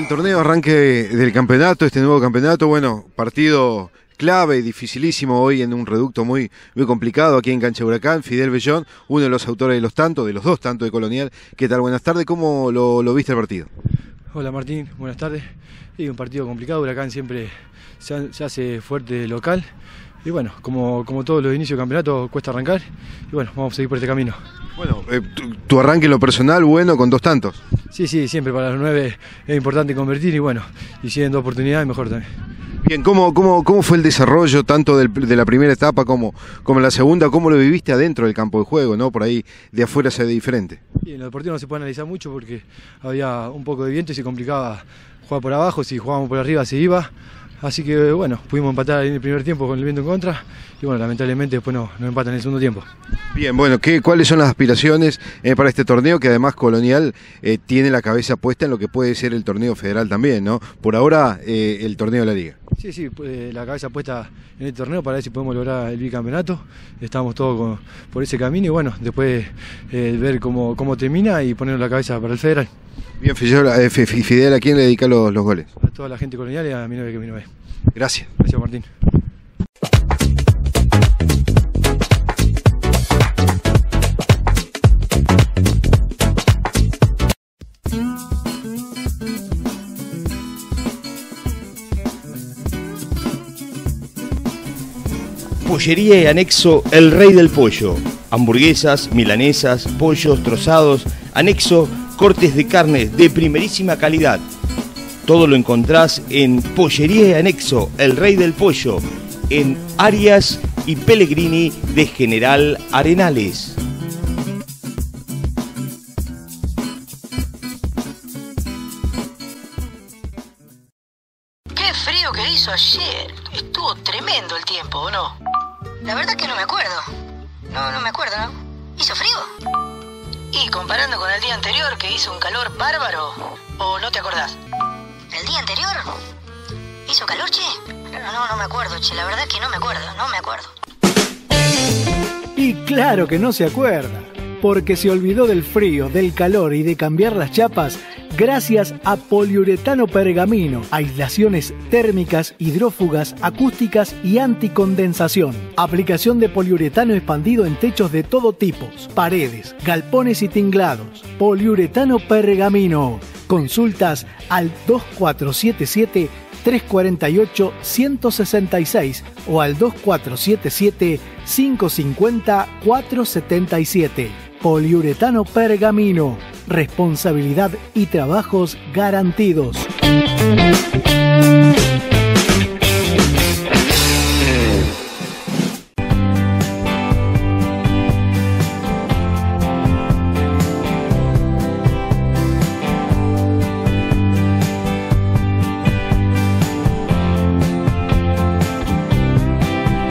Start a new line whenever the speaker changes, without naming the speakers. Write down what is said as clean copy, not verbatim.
torneo, arranque del campeonato, este nuevo campeonato, bueno, partido clave, dificilísimo hoy en un reducto muy complicado aquí en Cancha Huracán. Fidel Bellón, uno de los autores de los dos tantos de Colonial. ¿Qué tal? Buenas tardes, ¿cómo lo viste el partido?
Hola Martín, buenas tardes. Y un partido complicado, Huracán siempre se hace fuerte local. Y bueno, como todos los inicios de campeonato, cuesta arrancar. Y bueno, vamos a seguir por este camino.
Bueno, tu arranque en lo personal, bueno, con dos tantos.
Sí, siempre para los 9 es importante convertir y bueno, y si en 2 oportunidades, mejor también.
Bien, ¿cómo fue el desarrollo tanto de la primera etapa como la segunda? ¿Cómo lo viviste adentro del campo de juego, no? Por ahí de afuera se ve diferente.
Y en lo deportivo no se puede analizar mucho porque había un poco de viento y se complicaba jugar por abajo. Si jugábamos por arriba se iba. Así que bueno, pudimos empatar en el primer tiempo con el viento en contra y bueno, lamentablemente después nos empatan en el segundo tiempo.
Bien, bueno, ¿cuáles son las aspiraciones para este torneo? Que además Colonial tiene la cabeza puesta en lo que puede ser el torneo federal también, ¿no? Por ahora el torneo de la Liga.
Sí, la cabeza puesta en el torneo para ver si podemos lograr el bicampeonato. Estamos todos por ese camino y bueno, después ver cómo termina y poner la cabeza para el federal.
Bien, Fidel, ¿a quién le dedica los goles?
A toda la gente colonial y a mi novia que vino a ver.
Gracias.
Gracias, Martín.
Pollería y anexo El Rey del Pollo. Hamburguesas, milanesas, pollos trozados, anexo cortes de carne de primerísima calidad. Todo lo encontrás en Pollería y Anexo El Rey del Pollo, en Arias y Pellegrini de General Arenales.
Qué frío que hizo ayer. Estuvo tremendo el tiempo, ¿o no? La verdad que no me acuerdo. No me acuerdo, ¿no? ¿Hizo frío? Y comparando con el día anterior, que hizo un calor bárbaro, ¿o no te acordás? ¿El día anterior? ¿Hizo calor, che? No me acuerdo, che. La verdad que no me acuerdo.
Y claro que no se acuerda, porque se olvidó del frío, del calor y de cambiar las chapas gracias a Poliuretano Pergamino, aislaciones térmicas, hidrófugas, acústicas y anticondensación. Aplicación de poliuretano expandido en techos de todo tipo, paredes, galpones y tinglados. Poliuretano Pergamino. Consultas al 2477-348-166 o al 2477-550-477. Poliuretano Pergamino. Responsabilidad y trabajos garantidos.